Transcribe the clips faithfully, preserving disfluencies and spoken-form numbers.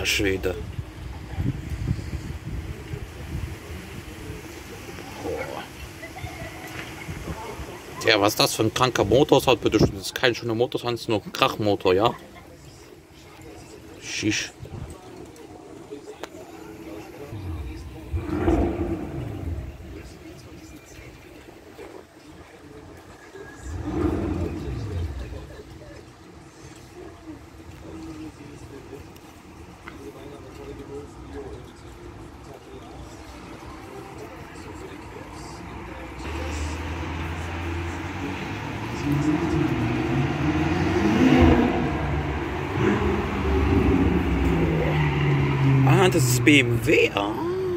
Alter Schwede. Boah. Ja, was das für ein kranker Motor hat, bitte schön. Das ist kein schöner Motor, sondern es ist nur ein Krachmotor, ja? Schisch. Ah, das ist B M W. Ah.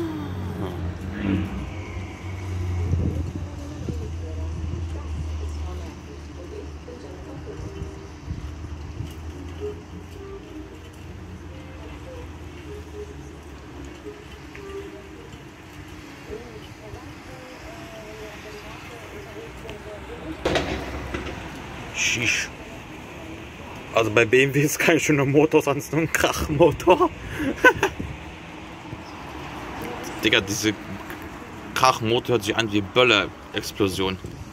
Schisch. Also bei B M W ist kein schöner Motor, sonst nur ein Krachmotor. Digga, diese Krachmotor hört sich an wie Böller-Explosion.